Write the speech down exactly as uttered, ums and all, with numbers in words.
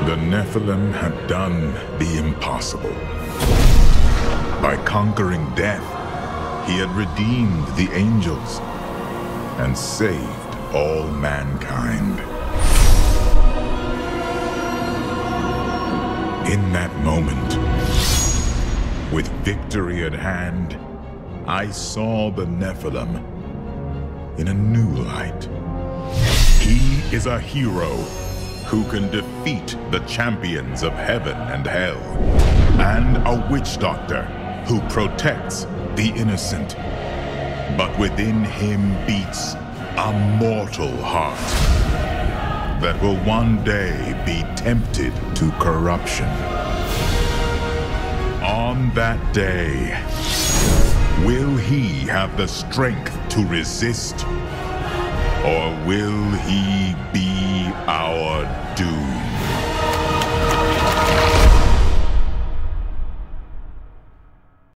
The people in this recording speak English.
The Nephilim had done the impossible. By conquering death, he had redeemed the angels and saved all mankind. In that moment, with victory at hand, I saw the Nephilim in a new light. He is a hero who can defeat the champions of heaven and hell, and a witch doctor who protects the innocent. But within him beats a mortal heart that will one day be tempted to corruption. On that day, will he have the strength to resist, or will he be our doom?